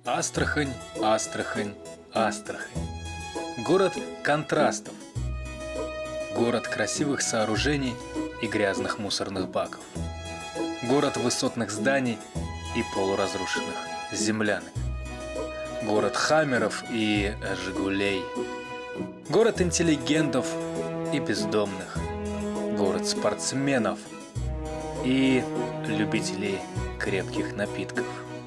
Астрахань, Астрахань, Астрахань. Город контрастов. Город красивых сооружений и грязных мусорных баков. Город высотных зданий и полуразрушенных землянок. Город хаммеров и жигулей. Город интеллигентов и бездомных. Город спортсменов и любителей крепких напитков.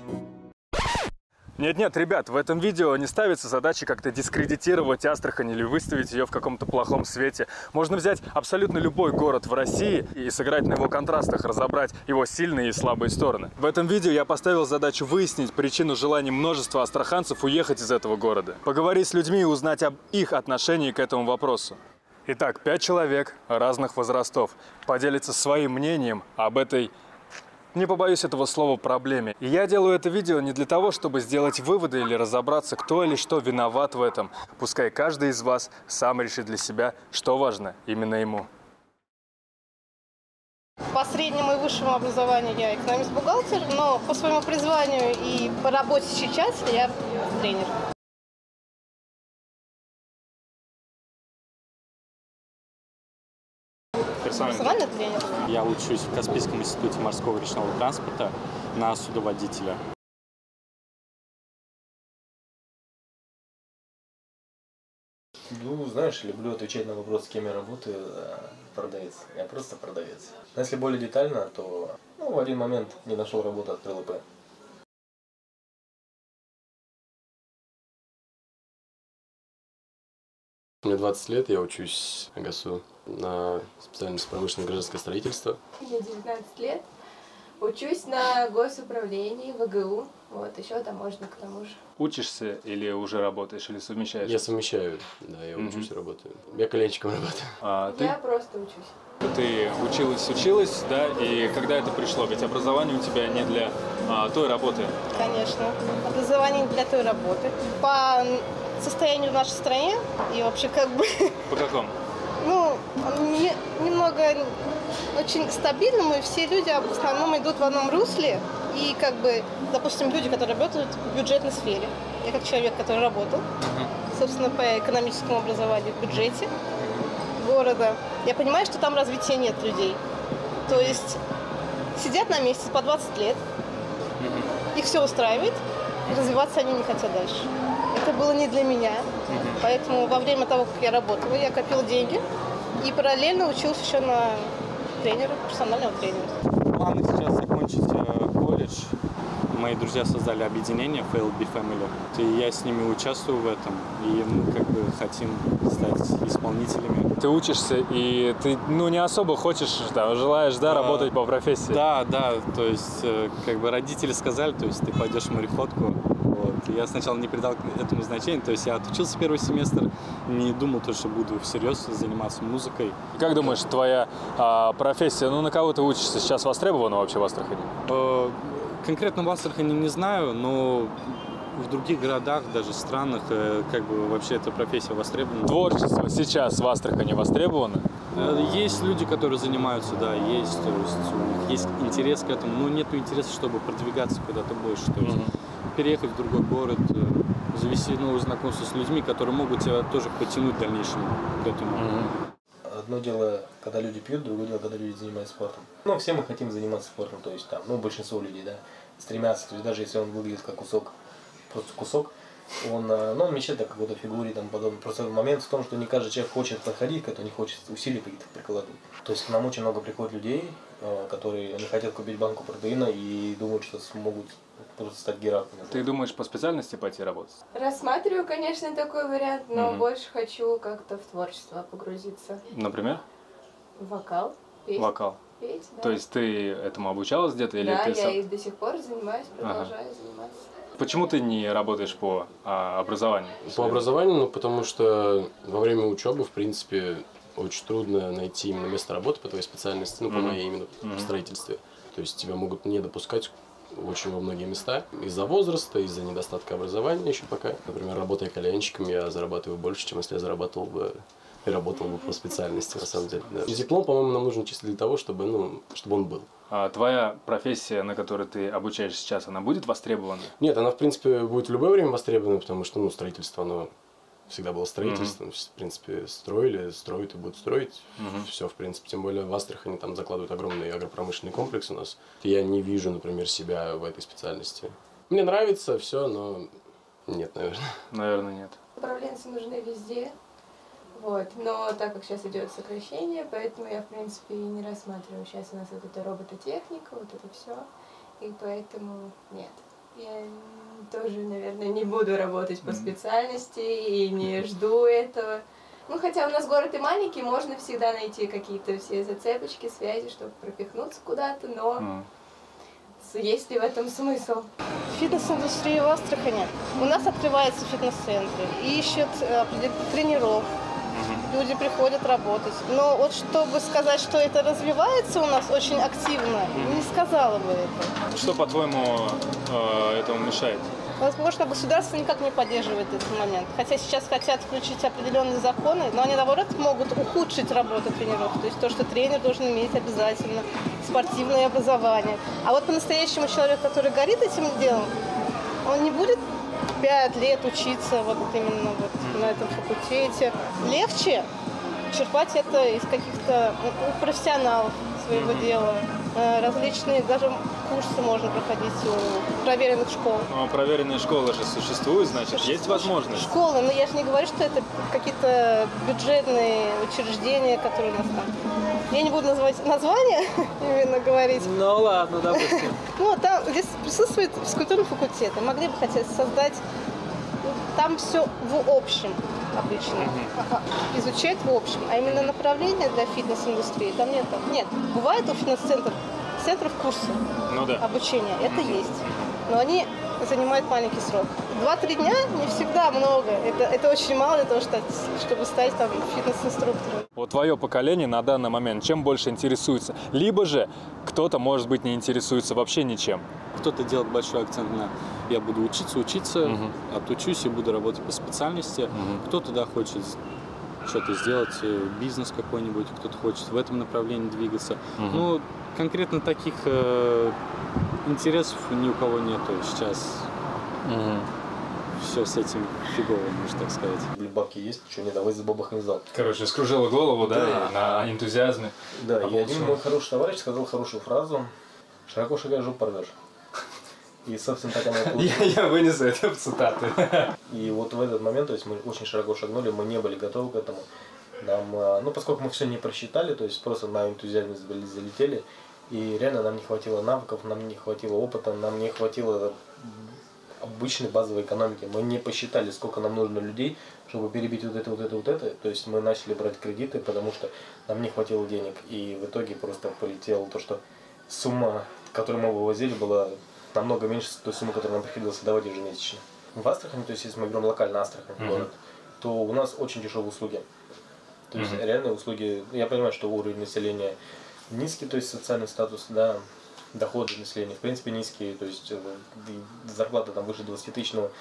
Нет, ребят, в этом видео не ставится задача как-то дискредитировать Астрахань или выставить ее в каком-то плохом свете. Можно взять абсолютно любой город в России и сыграть на его контрастах, разобрать его сильные и слабые стороны. В этом видео я поставил задачу выяснить причину желания множества астраханцев уехать из этого города, поговорить с людьми и узнать об их отношении к этому вопросу. Итак, 5 человек разных возрастов поделятся своим мнением об этой, не побоюсь этого слова, проблеме. И я делаю это видео не для того, чтобы сделать выводы или разобраться, кто или что виноват в этом. Пускай каждый из вас сам решит для себя, что важно именно ему. По среднему и высшему образованию я экономист-бухгалтер, но по своему призванию и по работе сейчас я тренер. Персональный тренер. Я учусь в Каспийском институте морского речного транспорта на судоводителя. Ну, знаешь, люблю отвечать на вопрос, с кем я работаю, продавец. Я просто продавец. Но если более детально, то в один момент не нашел работу, открыл ИП. Мне 20 лет, я учусь в ГАСУ на специальность промышленное гражданское строительство. Мне 19 лет, учусь на госуправлении ВГУ, вот, еще таможня к тому же. Учишься или уже работаешь, или совмещаешь? Я совмещаю, да, я учусь и работаю. Я коленчиком работаю. А ты? Я просто учусь. Ты училась, да, и когда это пришло? Ведь образование у тебя не для той работы. Конечно, образование не для той работы. По состоянию в нашей стране и вообще как бы... По какому? Ну, немного очень стабильно, и все люди в основном идут в одном русле. И как бы, допустим, люди, которые работают в бюджетной сфере. Я как человек, который работал, собственно, по экономическому образованию в бюджете города, я понимаю, что там развития нет людей. То есть сидят на месте по 20 лет, их все устраивает, развиваться они не хотят дальше. Это было не для меня, поэтому во время того, как я работала, я копила деньги и параллельно училась еще на тренера, персонального тренера. Планы сейчас закончить колледж. Мои друзья создали объединение FLB Family, и я с ними участвую в этом, и мы как бы хотим стать исполнителями. Ты учишься, и ты не особо хочешь, желаешь, работать по профессии. Да, то есть как бы родители сказали, то есть ты пойдешь в мореходку. Вот. Я сначала не придал этому значения, то есть я отучился первый семестр, не думал, что буду всерьез заниматься музыкой. Как думаешь, твоя профессия, на кого ты учишься, сейчас востребована вообще в Астрахани? Конкретно в Астрахани не знаю, но в других городах, даже странах, как бы вообще эта профессия востребована. Творчество сейчас в Астрахани востребовано? Есть люди, которые занимаются, да, есть, то есть у них есть интерес к этому, но нету интереса, чтобы продвигаться куда-то больше, то есть переехать в другой город, завести новые знакомства с людьми, которые могут тебя тоже потянуть в дальнейшем к этому. Одно дело, когда люди пьют, другое дело, когда люди занимаются спортом. Все мы хотим заниматься спортом, то есть большинство людей, стремятся, то есть даже если он выглядит как кусок, просто кусок, он мечтает о какой-то фигуре и тому подобное. Просто момент в том, что не каждый человек хочет проходить, кто не хочет усилий каких-то прикладывать. То есть к нам очень много приходит людей, которые не хотят купить банку протеина и думают, что смогут просто стать Гераклом. Ты думаешь по специальности пойти работать? Рассматриваю, конечно, такой вариант, но больше хочу как-то в творчество погрузиться. Например? Вокал, петь. Вокал. Петь, да. То есть ты этому обучалась где-то? Или да, ты я и до сих пор занимаюсь, продолжаю заниматься. Почему ты не работаешь по образованию? По образованию, потому что во время учебы, в принципе, очень трудно найти именно место работы по твоей специальности, по моей именно в строительстве. То есть тебя могут не допускать очень во многие места из-за возраста, из-за недостатка образования еще пока. Например, работая кальянщиком, я зарабатываю больше, чем если я зарабатывал бы и работал бы по специальности, на самом деле. Да. Диплом, по-моему, нам нужен чисто для того, чтобы, ну, чтобы он был. А твоя профессия, на которой ты обучаешься сейчас, она будет востребована? Нет, она, в принципе, будет в любое время востребована, потому что, ну, строительство, оно всегда было строительством. В принципе, строили, строят и будут строить. Все, в принципе. Тем более в Астрахани там закладывают огромный агропромышленный комплекс у нас. Я не вижу, например, себя в этой специальности. Мне нравится все, но нет, наверное. Наверное, нет. Управленцы нужны везде. Вот. Но так как сейчас идет сокращение, поэтому я, в принципе, и не рассматриваю сейчас у нас вот эта робототехника, вот это все. И поэтому нет. Я тоже, наверное, не буду работать по специальности и не жду этого. Ну, хотя у нас город и маленький, можно всегда найти какие-то все зацепочки, связи, чтобы пропихнуться куда-то, но есть ли в этом смысл? Фитнес-индустрия в Астрахани. У нас открываются фитнес-центры, ищут тренеров. Люди приходят работать. Но вот чтобы сказать, что это развивается у нас очень активно, не сказала бы это. Что, по-твоему, этому мешает? Возможно, государство никак не поддерживает этот момент. Хотя сейчас хотят включить определенные законы, но они, наоборот, могут ухудшить работу тренеров. То есть то, что тренер должен иметь обязательно спортивное образование. А вот по-настоящему человек, который горит этим делом, он не будет 5 лет учиться вот именно вот на этом факультете. Легче черпать это из каких-то профессионалов своего дела. Различные даже курсы можно проходить у проверенных школ. Но проверенные школы же существуют, значит, есть возможность. Школы, но я же не говорю, что это какие-то бюджетные учреждения, которые у нас там. Я не буду называть название, именно говорить. Ну ладно, допустим. Ну, там здесь присутствует физкультурный факультет. И могли бы хотеть создать там все в общем обычно. Изучать в общем. А именно направление для фитнес-индустрии там нет. Нет, бывает у фитнес-центров курсы обучения. Это есть. Но они занимают маленький срок. 2-3 дня не всегда много. Это очень мало для того, чтобы стать там фитнес-инструктором. Вот твое поколение на данный момент чем больше интересуется? Либо же кто-то, может быть, не интересуется вообще ничем. Кто-то делает большой акцент на «я буду учиться, отучусь и буду работать по специальности». Кто-то, да, хочет что-то сделать, бизнес какой-нибудь, кто-то хочет в этом направлении двигаться. Ну, конкретно таких интересов ни у кого нету сейчас. Все с этим фигово, можно так сказать. Бабки есть, что не давай за бабах не зал. Короче, скружила голову, да, на энтузиазме. Да, и один мой хороший товарищ сказал хорошую фразу: «Широко шагай, жопу порвешь». И, собственно, так оно и получилось. Я вынесу это в цитаты. И вот в этот момент, то есть мы очень широко шагнули, мы не были готовы к этому. Нам, ну, поскольку мы все не просчитали, то есть просто на энтузиазме залетели, и реально нам не хватило навыков, нам не хватило опыта, нам не хватило обычной базовой экономики. Мы не посчитали, сколько нам нужно людей, чтобы перебить вот это. То есть мы начали брать кредиты, потому что нам не хватило денег. И в итоге просто полетело то, что сумма, которую мы вывозили, была намного меньше той суммы, которую нам приходилось давать ежемесячно. В Астрахани, то есть если мы берем локально Астрахань город, то у нас очень дешевые услуги. То есть реальные услуги, я понимаю, что уровень населения низкий, то есть социальный статус, да, доходы населения, в принципе, низкие, то есть зарплата там выше 20 тысяч, но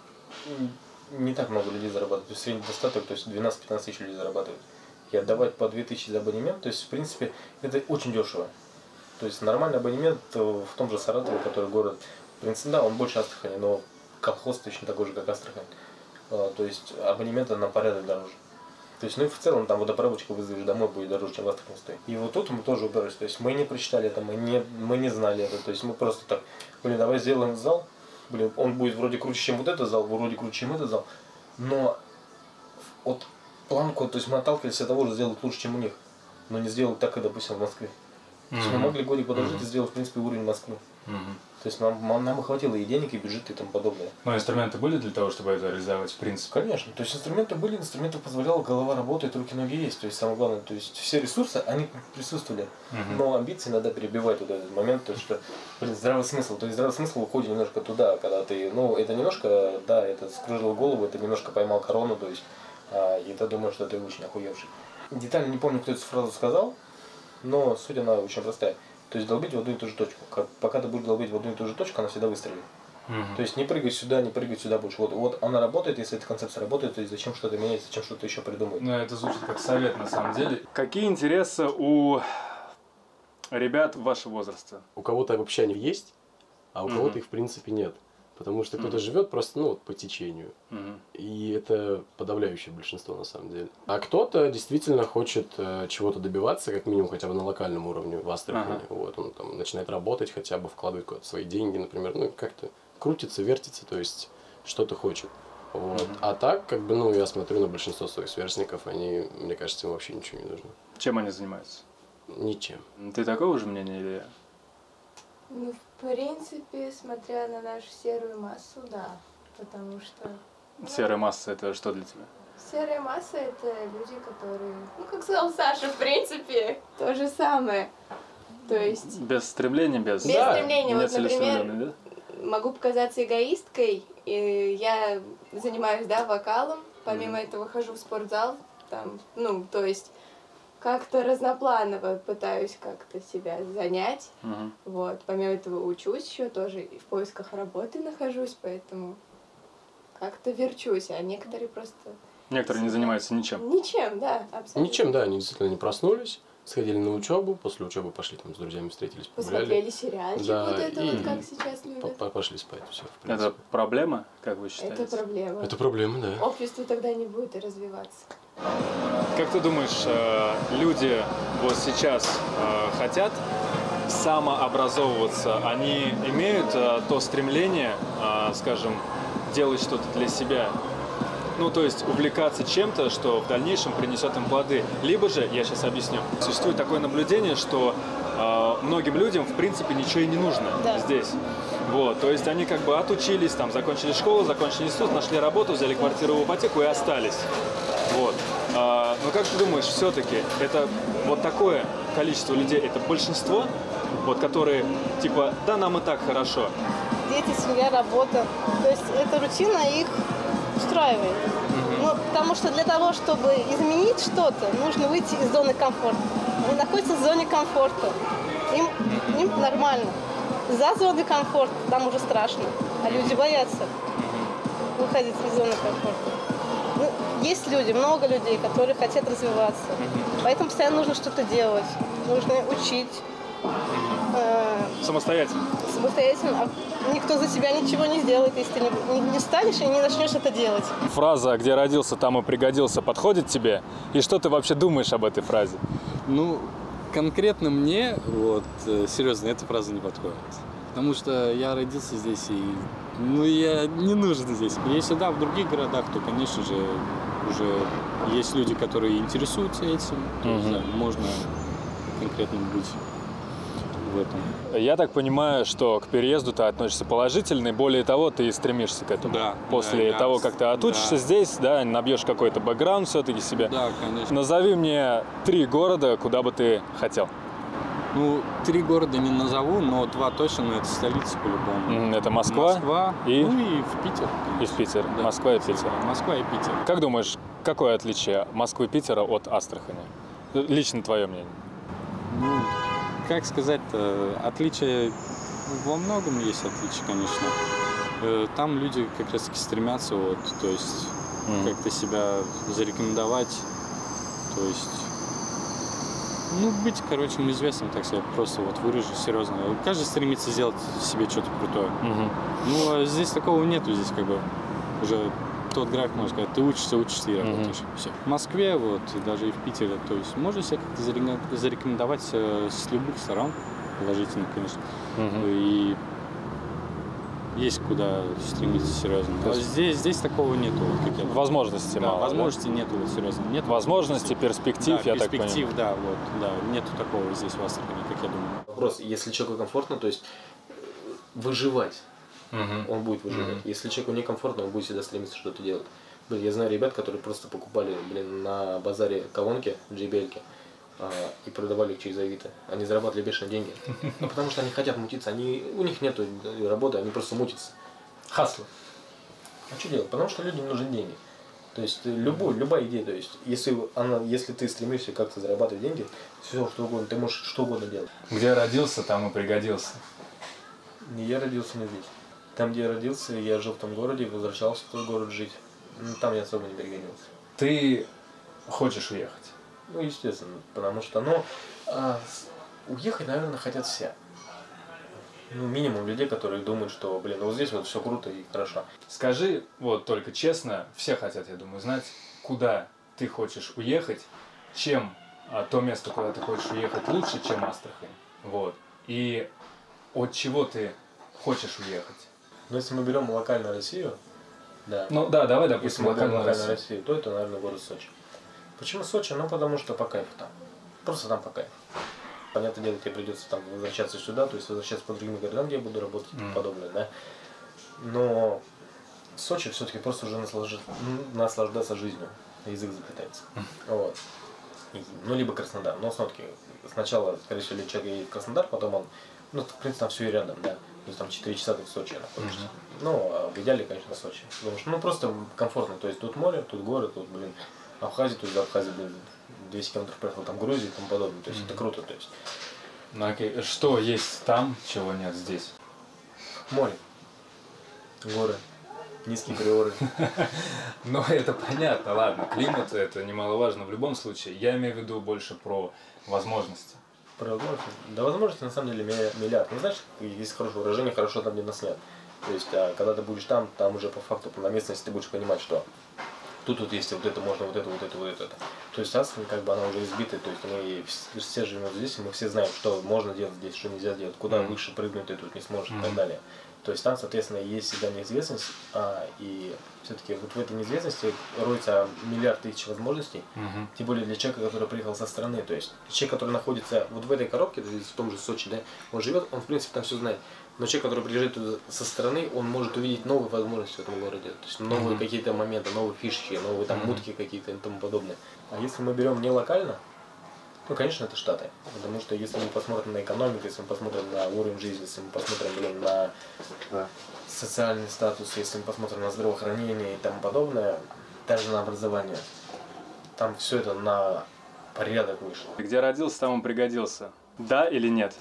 не так много людей зарабатывают. То есть средний достаток, то есть 12-15 тысяч людей зарабатывают. И отдавать по 2000 за абонемент, то есть, в принципе, это очень дешево. То есть нормальный абонемент в том же Саратове, который город, в принципе, да, он больше Астрахани, но колхоз точно такой же, как Астрахань. То есть абонементы на порядок дороже. То есть, ну и в целом там водопроводчика вызовешь домой, будет дороже, чем в Астрахани стоит. И вот тут мы тоже уперлись. То есть мы не прочитали это, мы не знали это. То есть мы просто так, давай сделаем зал. Он будет вроде круче, чем вот этот зал, вроде круче, чем этот зал. Но от планку, то есть мы отталкивались от того, что сделать лучше, чем у них. Но не сделать так, как, допустим, в Москве. То есть мы могли годик подождать и сделать, в принципе, уровень Москвы. То есть нам и хватило и денег, и бюджета, и тому подобное. Но инструменты были для того, чтобы это реализовать, в принципе? Конечно. То есть инструменты были, инструментов позволяла, голова работает, руки, ноги есть. То есть самое главное, то есть все ресурсы, они присутствовали. Но амбиции надо перебивать вот этот момент, то есть что, здравый смысл. То есть здравый смысл уходит немножко туда, когда ты, ну, это немножко, да, это скружил голову, это немножко поймал корону, то есть, и ты думаешь, что ты очень охуевший. Детально не помню, кто эту фразу сказал, но суть она очень простая. То есть долбить в одну и ту же точку. Пока ты будешь долбить в одну и ту же точку, она всегда выстрелит. То есть не прыгать сюда больше. Вот она работает, если эта концепция работает, то есть зачем что-то менять, зачем что-то еще придумать. Ну, это звучит как совет на самом деле. Какие интересы у ребят вашего возраста? У кого-то вообще они есть, а у кого-то их в принципе нет. Потому что кто-то живет просто, ну, по течению. И это подавляющее большинство на самом деле. А кто-то действительно хочет чего-то добиваться, как минимум хотя бы на локальном уровне в Астрахани. Вот, он там начинает работать, хотя бы вкладывает куда-то свои деньги, например, ну, как-то крутится, вертится, то есть что-то хочет. Вот. А так, как бы, ну, я смотрю на большинство своих сверстников, они, мне кажется, им вообще ничего не нужно. Чем они занимаются? Ничем. Ты такого же мнения или... Ну, в принципе, смотря на нашу серую массу, да. Потому что... Серая масса — это что для тебя? Серая масса — это люди, которые... Ну, как сказал Саша, в принципе, то же самое. То есть... Без стремления, без... Без стремления. Вот, например, да? могу показаться эгоисткой. И я занимаюсь, да, вокалом. Помимо этого хожу в спортзал. Там, ну, то есть... Как-то разнопланово пытаюсь как-то себя занять. Вот. Помимо этого учусь еще тоже, и в поисках работы нахожусь, поэтому как-то верчусь, а некоторые просто... Некоторые не занимаются ничем. Ничем, да, абсолютно. Ничем, да, они действительно не проснулись, сходили на учебу, после учебы пошли там с друзьями, встретились, погуляли. Посмотрели сериальчик, да, вот это и вот как сейчас любят. Пошли спать, все, в принципе. Это проблема, как вы считаете? Это проблема. Это проблема, да. Общество тогда не будет и развиваться. Как ты думаешь, люди вот сейчас хотят самообразовываться? Они имеют то стремление, скажем, делать что-то для себя? Ну, то есть увлекаться чем-то, что в дальнейшем принесет им плоды. Либо же, я сейчас объясню, существует такое наблюдение, что многим людям, в принципе, ничего и не нужно здесь. Вот, то есть они как бы отучились, там, закончили школу, закончили институт, нашли работу, взяли квартиру в ипотеку и остались. Вот. Но как ты думаешь, все-таки это вот такое количество людей, это большинство, вот, которые типа, да, нам и так хорошо? Дети, семья, работа. То есть эта рутина их устраивает. Ну, потому что для того, чтобы изменить что-то, нужно выйти из зоны комфорта. Они находятся в зоне комфорта. Им нормально. За зоной комфорта там уже страшно. А люди боятся выходить из зоны комфорта. Ну, есть люди, много людей, которые хотят развиваться. Поэтому постоянно нужно что-то делать. Нужно учить. Самостоятельно. Самостоятельно. А никто за тебя ничего не сделает, если ты не встанешь и не начнешь это делать. Фраза «где родился, там и пригодился» подходит тебе? И что ты вообще думаешь об этой фразе? Ну, конкретно мне, вот, серьезно, эта фраза не подходит. Потому что я родился здесь, и ну, я не нужен здесь. Если да, в других городах, то, конечно же, уже есть люди, которые интересуются этим. То есть, да, можно конкретно быть в этом. Я так понимаю, что к переезду ты относишься положительно, и более того, ты стремишься к этому. Да. После да, того, как ты отучишься здесь, да, набьешь какой-то бэкграунд все-таки себе. Да, конечно. Назови мне 3 города, куда бы ты хотел. Ну, 3 города не назову, но 2 точно, но это столицы по-любому. Это Москва, и... Ну и в Питер. И в Питер. Да. Москва и Питер. Москва и Питер. Как думаешь, какое отличие Москвы и Питера от Астрахани? Лично твое мнение. Ну, как сказать-то, отличия во многом есть отличия, конечно. Там люди как раз-таки стремятся, вот, то есть как-то себя зарекомендовать, то есть, ну, быть, короче, известным, так сказать, просто вот выражу серьезно. Каждый стремится сделать себе что-то крутое. Ну, а здесь такого нету, здесь как бы уже тот график, можно сказать, ты учишься и работаешь. Все. В Москве, вот, и даже и в Питере, то есть можно себя как-то зарекомендовать с любых сторон, положительно, конечно. И есть куда стремиться серьезно. А здесь такого нету. Вот, как я... Возможностей да, мало. Возможностей нету, вот, серьезно. Нет возможностей, перспектив, да, я так понимаю. перспектив, да, вот, да, нету такого здесь в Астрахани, как я думаю. Вопрос, если человеку комфортно, то есть выживать. Он будет выживать. Если человеку некомфортно, он будет всегда стремиться что-то делать. Блин, я знаю ребят, которые просто покупали, на базаре колонки, JBL-ки, и продавали их через Авито. Они зарабатывали бешеные деньги. Ну, потому что они хотят мутиться. У них нет работы, они просто мутятся. Хасло. А что делать? Потому что людям нужны деньги. То есть любая идея, то есть если ты стремишься как-то зарабатывать деньги, все что угодно, ты можешь что угодно делать. Где родился, там и пригодился. Я родился не здесь. Там, где я родился, я жил в том городе, возвращался в тот город жить. Ну, там я особо не пригодился. Ты хочешь уехать? Ну, естественно, потому что, уехать, наверное, хотят все. Ну, минимум людей, которые думают, что, блин, вот здесь вот все круто и хорошо. Скажи, вот только честно, все хотят, я думаю, знать, куда ты хочешь уехать, чем то место, куда ты хочешь уехать, лучше, чем Астрахань. Вот. И от чего ты хочешь уехать? Но если мы берем локальную Россию, да. Ну да, давай, Если допустим, мы берем локальную локальную Россию. Россию, то это, наверное, город Сочи. Почему Сочи? Ну, потому что по кайфу там. Просто там по кайфу. Понятное дело, тебе придется там возвращаться сюда, то есть возвращаться по другим городам, где я буду работать и тому подобное, да. Но Сочи все-таки просто уже наслаждаться жизнью. Язык заплетается. Вот. Ну, либо Краснодар. Но смотри, сначала, скорее всего, человек едет в Краснодар, потом он, ну, в принципе, там все и рядом, да. То есть там 4 часа ты в Сочи находишься. Ну, а в идеале, конечно, Сочи. Потому что, ну, просто комфортно. То есть тут море, тут горы, тут, блин, Абхазия, тут за Абхазией, блин, 200 километров проехал, там Грузия и тому подобное. То есть это круто, то есть. Ну окей, что есть там, чего нет здесь? Море, горы, низкие приоры. Ну это понятно, ладно, климат это немаловажно в любом случае. Я имею в виду больше про возможности. Про возможности? Да, возможности на самом деле миллиард. Ну, знаешь, есть хорошее выражение, хорошо там, где нас нет. То есть, когда ты будешь там уже по факту, на местности ты будешь понимать, что тут есть вот это можно, вот это. То есть Астрахань, как бы она уже избита, то есть мы все живем здесь, и мы все знаем, что можно делать здесь, что нельзя делать, куда выше прыгнуть ты тут не сможешь и так далее. То есть там, соответственно, есть всегда неизвестность, и все-таки вот в этой неизвестности роется миллиард тысяч возможностей, тем более для человека, который приехал со стороны. То есть человек, который находится вот в этой коробке, то есть в том же Сочи, да, он живет, он в принципе там все знает. Но человек, который приезжает туда со стороны, он может увидеть новые возможности в этом городе. То есть новые какие-то моменты, новые фишки, новые там мутки какие-то и тому подобное. А если мы берем не локально, ну, конечно, это Штаты. Потому что если мы посмотрим на экономику, если мы посмотрим на уровень жизни, если мы посмотрим, блин, на социальный статус, если мы посмотрим на здравоохранение и тому подобное, даже на образование, там все это на порядок выше. Где родился, там он пригодился. Да или нет?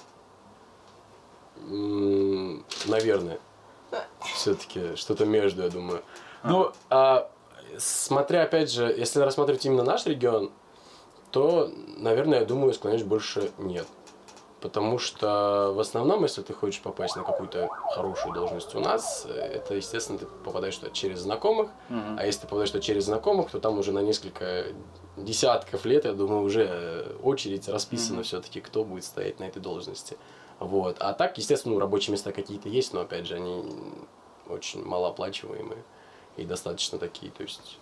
Наверное. Все-таки что-то между, я думаю. Ну, смотря, опять же, если рассматривать именно наш регион, то, наверное, я думаю, склоняюсь больше нет. Потому что в основном, если ты хочешь попасть на какую-то хорошую должность у нас, это, естественно, ты попадаешь туда через знакомых. А если ты попадаешь туда через знакомых, то там уже на несколько десятков лет, я думаю, уже очередь расписана все-таки, кто будет стоять на этой должности. Вот. А так, естественно, рабочие места какие-то есть, но, опять же, они очень малооплачиваемые и достаточно такие, то есть...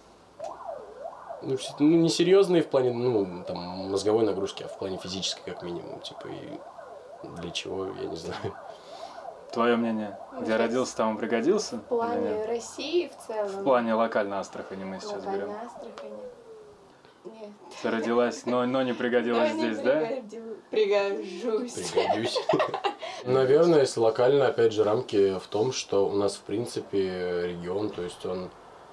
Ну, несерьезные в плане, ну, там, мозговой нагрузки, а в плане физической, как минимум, типа, и для чего, я не знаю. Твое мнение? Где родился, там и пригодился? В плане России в целом? В плане локальной Астрахани мы сейчас берем. Локальной Астрахани? Нет. Ты родилась, но не пригодилась здесь, да? Пригожусь. Пригодюсь. Наверное, если локально, опять же, рамки в том, что у нас, в принципе, регион, то есть он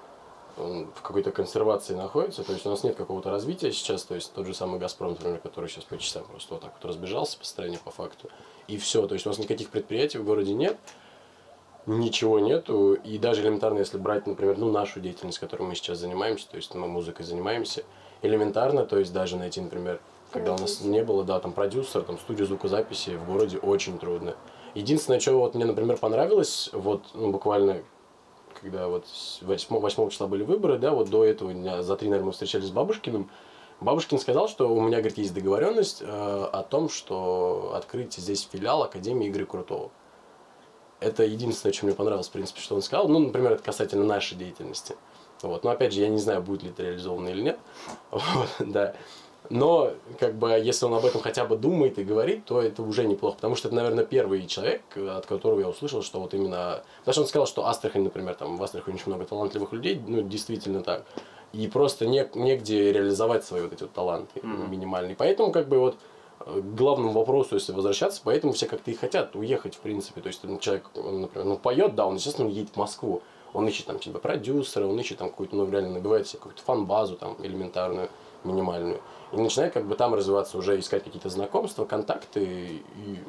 в какой-то консервации находится, то есть у нас нет какого-то развития сейчас, то есть тот же самый «Газпром», например, который сейчас по часам просто вот так вот разбежался по стране по факту, и все, то есть у нас никаких предприятий в городе нет, ничего нету, и даже элементарно, если брать, например, ну, нашу деятельность, которой мы сейчас занимаемся, то есть мы музыкой занимаемся, элементарно, то есть даже найти, например, когда у нас не было, да, там продюсер, там студию звукозаписи в городе очень трудно. Единственное, что вот мне, например, понравилось, вот, ну, буквально когда вот 8 числа были выборы, да, вот до этого дня, за 3, наверное, мы встречались с Бабушкиным. Бабушкин сказал, что у меня, говорит, есть договоренность о том, что открыть здесь филиал Академии Игоря Крутого. Это единственное, что мне понравилось, в принципе, что он сказал. Ну, например, это касательно нашей деятельности. Вот. Но, опять же, я не знаю, будет ли это реализовано или нет. Вот, да. Но, как бы, если он об этом хотя бы думает и говорит, то это уже неплохо. Потому что это, наверное, первый человек, от которого я услышал, что вот именно... Потому что он сказал, что Астрахань, например, там в Астрахани очень много талантливых людей, ну, действительно так. И просто негде реализовать свои вот эти вот таланты минимальные. Поэтому, как бы, вот, к главному вопросу, если возвращаться, поэтому все как-то и хотят уехать, в принципе. То есть, человек, он, например, ну, поет, да, он, естественно, едет в Москву. Он ищет там типа продюсера, он ищет там какую-то, ну, реально набивает себе какую-то фан-базу там элементарную, минимальную. И начинает как бы там развиваться, уже искать какие-то знакомства, контакты, и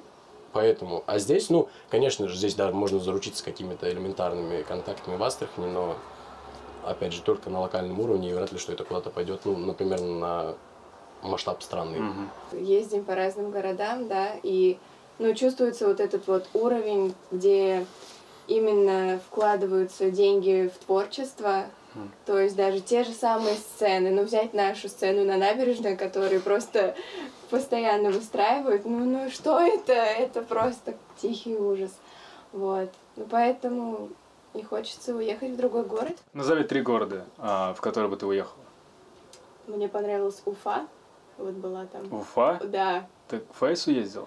Поэтому. А здесь, ну, конечно же, здесь даже можно заручиться какими-то элементарными контактами в Астрахани, но, опять же, только на локальном уровне, и вряд ли, что это куда-то пойдет, ну, например, на масштаб страны. Ездим по разным городам, да, и, ну, чувствуется вот этот вот уровень, где именно вкладываются деньги в творчество, то есть даже те же самые сцены, ну, взять нашу сцену на набережной, которую просто постоянно выстраивают, ну что это? Это просто тихий ужас, вот. Ну, поэтому и хочется уехать в другой город. Назови 3 города, в которые бы ты уехала. Мне понравилась Уфа, вот была там. Уфа? Да. Ты к Фейсу ездила?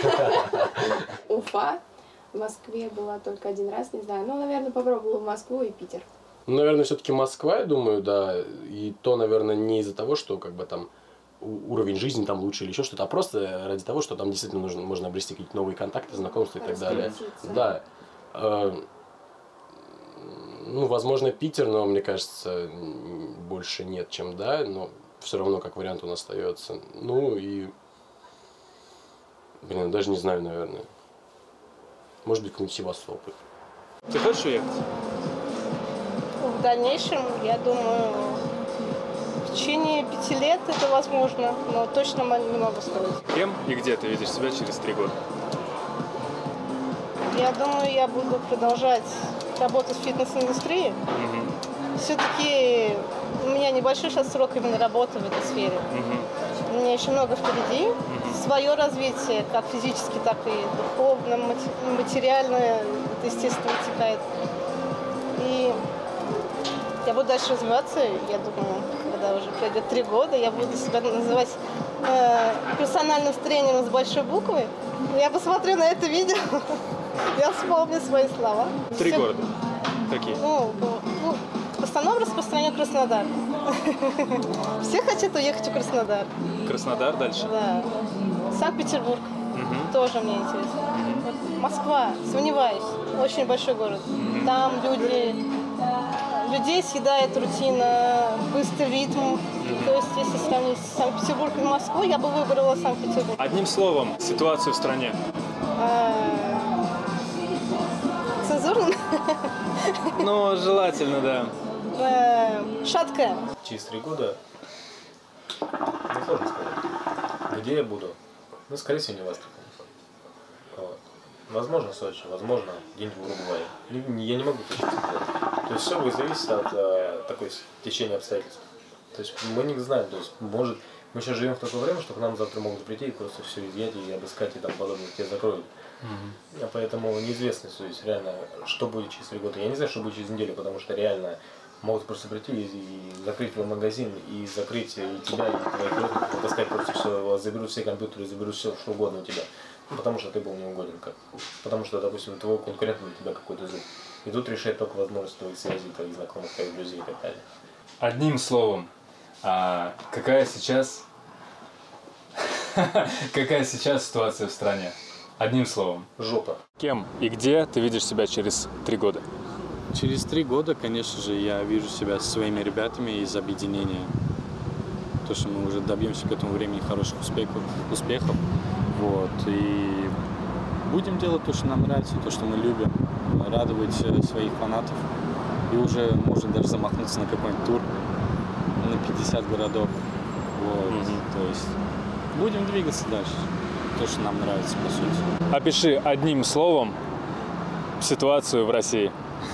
Уфа. В Москве была только 1 раз, не знаю. Ну, наверное, попробовала Москву и Питер. Ну, наверное, все-таки Москва, я думаю, да. И то, наверное, не из-за того, что как бы там уровень жизни там лучше или еще что-то, а просто ради того, что там действительно можно обрести какие-то новые контакты, знакомства и так далее. Да. Ну, возможно, Питер, но мне кажется, больше нет, чем да, но все равно как вариант он остается. Ну и, блин, даже не знаю, наверное. Может быть, какой-нибудь Севастополь. Ты хочешь уехать? В дальнейшем, я думаю, в течение 5 лет это возможно, но точно не могу сказать. Кем и где ты видишь себя через 3 года? Я думаю, я буду продолжать работать в фитнес-индустрии. Все-таки у меня небольшой сейчас срок именно работы в этой сфере. У меня еще много впереди. Свое развитие, как физически, так и духовно, материальное, это, естественно, вытекает. И я буду дальше развиваться. Я думаю, когда уже пройдет 3 года, я буду себя называть персональным тренером с большой буквы. Я посмотрю на это видео, я вспомню свои слова. 3 города. Какие? Ну, в основном распространен Краснодар. Все хотят уехать в Краснодар. Краснодар дальше? Да. Санкт-Петербург. Тоже мне интересно. Вот Москва, сомневаюсь. Очень большой город. Там людей съедает рутина, быстрый ритм. То есть, если сравнить Санкт-Петербург и Москву, я бы выбрала Санкт-Петербург. Одним словом, ситуацию в стране. Цензурно? Ну, желательно, да. Шаткая. Через 3 года, ну, сложно сказать. Где я буду? Ну, скорее всего, не в Астрахани. Вот. Возможно, Сочи, возможно, где-нибудь в Уругвае. Я не могу точно сказать. То есть все будет зависеть от такой течения обстоятельств. То есть мы не знаем, то есть может мы сейчас живем в такое время, что к нам завтра могут прийти и просто все изъять и обыскать и там подобное, тебя закроют. А поэтому неизвестность, то есть реально, что будет через 3 года. Я не знаю, что будет через неделю, потому что реально могут просто прийти и закрыть твой магазин, и закрыть и тебя, и твоих родственников, потаскать просто все, заберут все компьютеры, заберут все, что угодно у тебя. Ну, потому что ты был неугоден как. Потому что, допустим, твой конкурент у тебя какой-то зуб. И тут решает только возможность твоих связей, твоих знакомых, твоих друзей и так далее. Одним словом, какая сейчас ситуация в стране? Одним словом. Жопа. Кем и где ты видишь себя через 3 года? Через 3 года, конечно же, я вижу себя со своими ребятами из объединения. То, что мы уже добьемся к этому времени хороших успехов. Вот. И будем делать то, что нам нравится, то, что мы любим. Радовать своих фанатов. И уже можно даже замахнуться на какой-нибудь тур на 50 городов. Вот. То есть будем двигаться дальше. То, что нам нравится, по сути. Опиши одним словом ситуацию в России.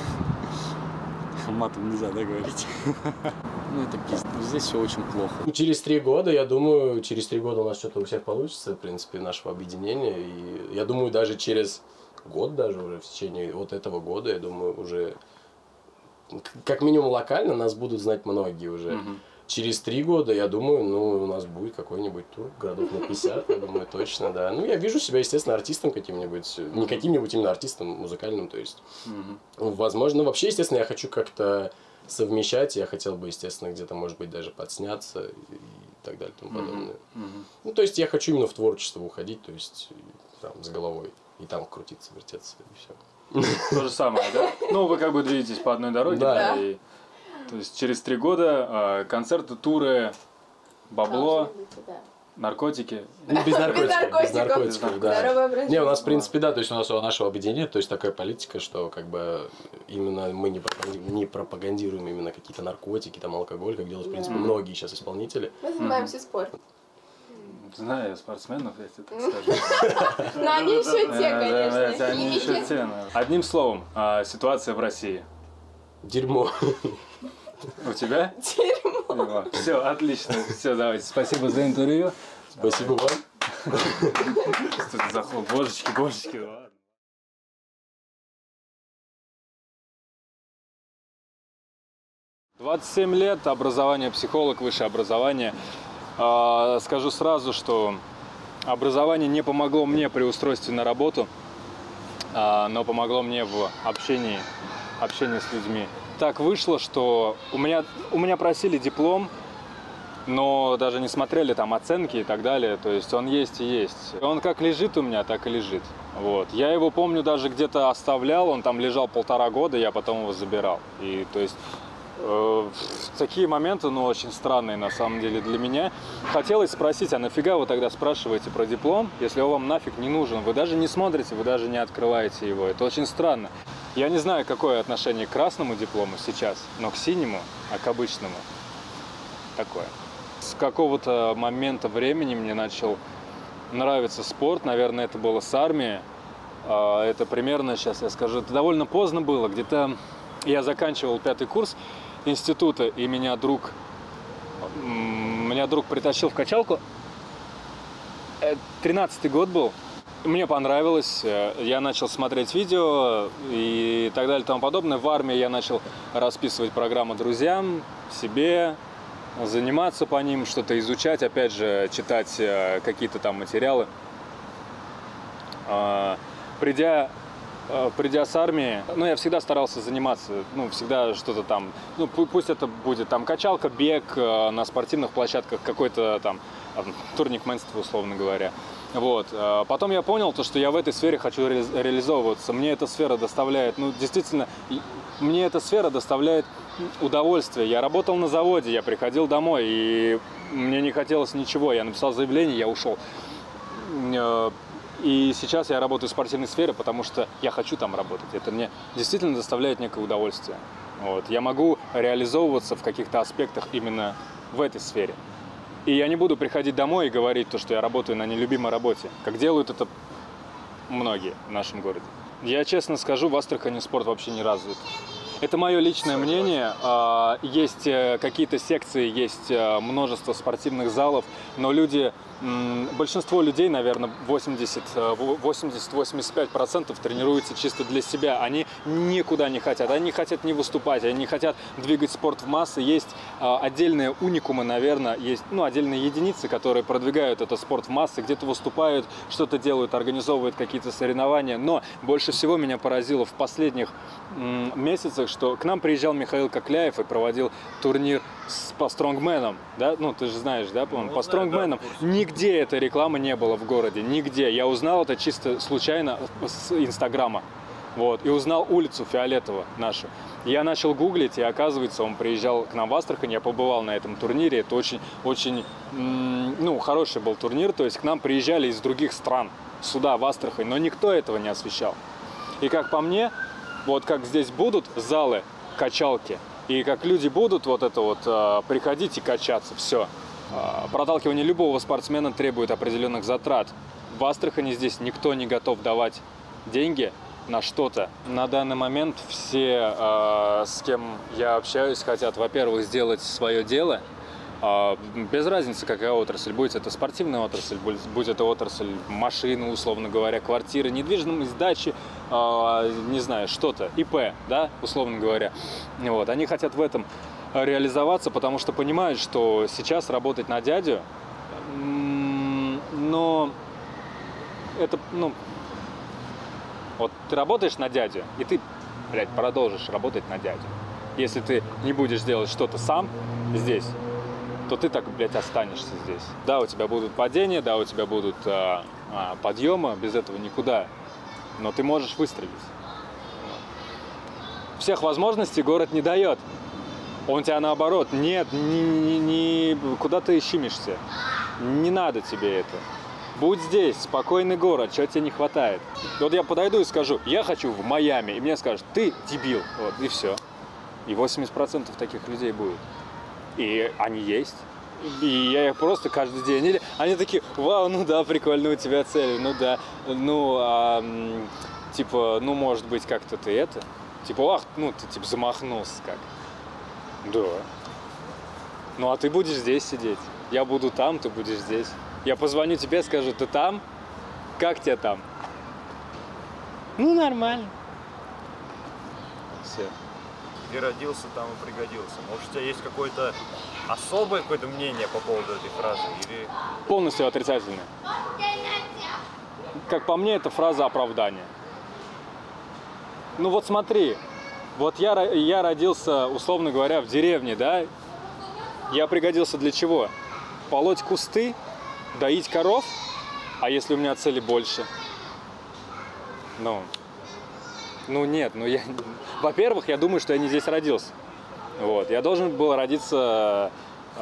Матом нельзя, да, говорить? Ну, это пиздец. Здесь все очень плохо. Через 3 года, я думаю, через 3 года у нас что-то у всех получится, в принципе, нашего объединения. И я думаю, даже через год, даже уже в течение вот этого года, я думаю, уже как минимум локально нас будут знать многие уже. Через 3 года, я думаю, ну, у нас будет какой-нибудь тур, городов на 50, я думаю, точно, да. Ну, я вижу себя, естественно, артистом каким-нибудь, не каким-нибудь именно артистом музыкальным, то есть, возможно, вообще, естественно, я хочу как-то совмещать, я хотел бы, естественно, где-то, может быть, даже подсняться и так далее, и тому подобное. Ну, то есть, я хочу именно в творчество уходить, то есть, там, с головой, и там крутиться, вертеться, и все. То же самое, да? Ну, вы как бы двигаетесь по одной дороге, Да. И, то есть через 3 года концерты, туры, бабло, Должны быть, да. Наркотики. Без наркотиков, да. Здоровое обращение. Не, у нас, в принципе, да, то есть у нас у нашего объединения, то есть такая политика, что как бы именно мы не пропагандируем именно какие-то наркотики, там, алкоголь, как делают, в принципе, многие сейчас исполнители. Мы занимаемся спортом. Знаю спортсменов, я тебе так скажу. Но они еще те, конечно. Они еще те, наверное. Одним словом, ситуация в России. Дерьмо. У тебя? Дерьмо. Все, отлично. Все, давайте. Спасибо за интервью. Спасибо вам. Что это за хлоп? Божечки, божечки. Ладно. «27 лет, образование психолог, высшее образование. Скажу сразу, что образование не помогло мне при устройстве на работу, но помогло мне в общении с людьми. Так вышло, что у меня просили диплом, но даже не смотрели там оценки и так далее. То есть он есть и есть. Он как лежит у меня, так и лежит. Вот. Я его, помню, даже где-то оставлял, он там лежал 1,5 года, я потом его забирал. И то есть такие моменты, ну, очень странные на самом деле для меня. Хотелось спросить, а нафига вы тогда спрашиваете про диплом, если он вам нафиг не нужен? Вы даже не смотрите, вы даже не открываете его. Это очень странно. Я не знаю, какое отношение к красному диплому сейчас, но к синему, а к обычному такое. С какого-то момента времени мне начал нравиться спорт. Наверное, это было с армии. Это примерно, сейчас я скажу, это довольно поздно было. Где-то я заканчивал 5-й курс института, и меня друг притащил в качалку. 13-й год был. Мне понравилось, я начал смотреть видео и так далее и тому подобное. В армии я начал расписывать программу друзьям, себе, заниматься по ним, что-то изучать, опять же, читать какие-то там материалы. Придя с армии, ну, я всегда старался заниматься, ну, всегда что-то там, ну, пусть это будет там качалка, бег на спортивных площадках, какой-то там турникменство, условно говоря. Вот. Потом я понял, что я в этой сфере хочу реализовываться. Мне эта сфера доставляет, ну, действительно, мне эта сфера доставляет удовольствие. Я работал на заводе, я приходил домой, и мне не хотелось ничего. Я написал заявление, я ушел. И сейчас я работаю в спортивной сфере, потому что я хочу там работать. Это мне действительно доставляет некое удовольствие. Вот. Я могу реализовываться в каких-то аспектах именно в этой сфере. И я не буду приходить домой и говорить то, что я работаю на нелюбимой работе, как делают это многие в нашем городе. Я честно скажу, в Астрахани спорт вообще не развит. Это мое личное мнение. Есть какие-то секции, есть множество спортивных залов, но большинство людей, наверное, 80-85% тренируются чисто для себя. Они никуда не хотят. Они не хотят не выступать, они не хотят двигать спорт в массы. Есть отдельные уникумы, наверное, есть отдельные единицы, которые продвигают этот спорт в массы, где-то выступают, что-то делают, организовывают какие-то соревнования. Но больше всего меня поразило в последних месяцах, что к нам приезжал Михаил Кокляев и проводил турнир по стронгменам, да, ну ты же знаешь, да, по-моему, по стронгменам. Нигде этой рекламы не было в городе, нигде. Я узнал это чисто случайно с Инстаграма, вот, и узнал улицу Фиолетово нашу. Я начал гуглить, и оказывается, он приезжал к нам в Астрахань, я побывал на этом турнире, это очень, хороший был турнир, то есть к нам приезжали из других стран сюда, в Астрахань, но никто этого не освещал. И как по мне, вот как здесь будут залы, качалки, и как люди будут приходить и качаться, все. Проталкивание любого спортсмена требует определенных затрат. В Астрахани здесь никто не готов давать деньги на что-то. На данный момент все, с кем я общаюсь, хотят, во-первых, сделать свое дело. Без разницы, какая отрасль. Будь это спортивная отрасль, будь это отрасль машины, условно говоря, квартиры, недвижимость, дачи, не знаю, что-то, ИП, да, условно говоря. Вот. Они хотят в этом реализоваться, потому что понимают, что сейчас работать на дядю, но это, вот ты работаешь на дядю, и ты, продолжишь работать на дядю. Если ты не будешь делать что-то сам здесь, то ты так, останешься здесь. Да, у тебя будут падения, да, у тебя будут подъемы, без этого никуда. Но ты можешь выстрелить. Всех возможностей город не дает. Он тебя наоборот, нет, куда ты щемишься. Не надо тебе это. Будь здесь, спокойный город, чего тебе не хватает. Вот я подойду и скажу, я хочу в Майами, и мне скажут, ты дебил, вот, и все. И 80% таких людей будет. И они есть. И я их просто каждый день, или они такие, вау, ну да, прикольно у тебя цель, ну да, ну, типа, ну, может быть, как-то ты это, типа, ах, ну, ты, типа, замахнулся как. Да. Ну, а ты будешь здесь сидеть, я буду там, ты будешь здесь. Я позвоню тебе, скажу, ты там? Как тебе там? Ну, нормально. Все. Где родился, там и пригодился. Может, у тебя есть какое-то особое какое-то мнение по поводу этой фразы? Или... Полностью отрицательное. Как по мне, это фраза оправдания. Ну вот смотри, вот я родился, условно говоря, в деревне, да? Я пригодился для чего? Полоть кусты, доить коров, а если у меня цели больше? Ну нет, ну я... Во-первых, я думаю, что я не здесь родился. Вот. Я должен был родиться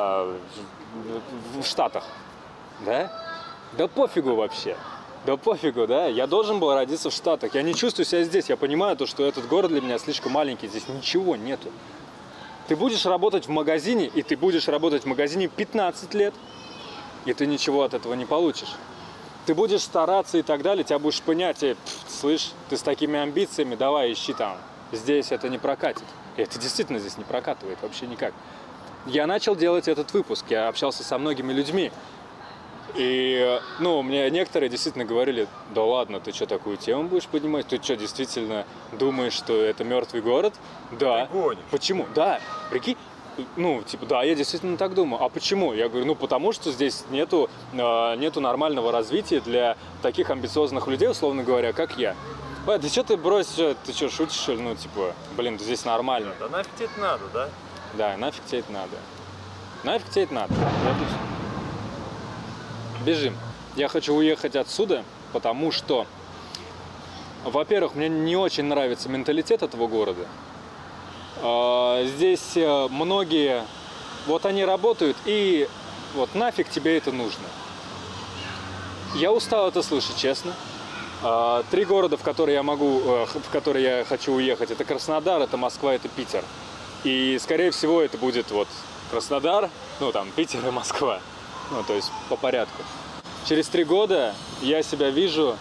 в Штатах. Да? Да пофигу вообще. Да пофигу, да? Я должен был родиться в Штатах. Я не чувствую себя здесь. Я понимаю, то, что этот город для меня слишком маленький. Здесь ничего нету. Ты будешь работать в магазине, и ты будешь работать в магазине 15 лет, и ты ничего от этого не получишь. Ты будешь стараться и так далее, тебя будешь понять, слышь, ты с такими амбициями, давай ищи там. Здесь это не прокатит. И это действительно здесь не прокатывает вообще никак. Я начал делать этот выпуск, я общался со многими людьми. И, ну, мне некоторые действительно говорили, да ладно, ты что, такую тему будешь поднимать? Ты что, действительно думаешь, что это мертвый город? Да. Почему? Да, прикинь. Ну, типа, да, я действительно так думаю. А почему? Я говорю, ну, потому что здесь нету нормального развития для таких амбициозных людей, условно говоря, как я. Да что ты брось, ты что, шутишь, что ли? Ну, типа, блин, здесь нормально. Да нафиг тебе это надо, да? Да, нафиг тебе это надо. Нафиг тебе это надо. Бежим. Я хочу уехать отсюда, потому что, во-первых, мне не очень нравится менталитет этого города. Здесь многие, вот они работают, и вот нафиг тебе это нужно. Я устал это слышать, честно. 3 города, в которые я хочу уехать, это Краснодар, это Москва, это Питер. И, скорее всего, это будет вот Краснодар, ну там Питер и Москва. Ну, то есть по порядку. Через 3 года я себя вижу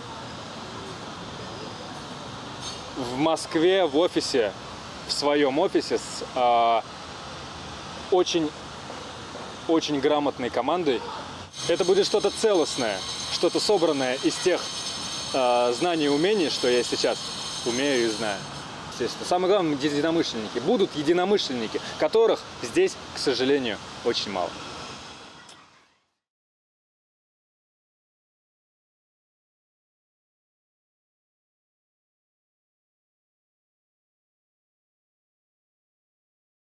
в Москве, в офисе, в своем офисе с очень грамотной командой. Это будет что-то целостное, что-то собранное из тех знаний и умений, что я сейчас умею и знаю. Естественно. Самое главное, единомышленники. Будут единомышленники, которых здесь, к сожалению, очень мало.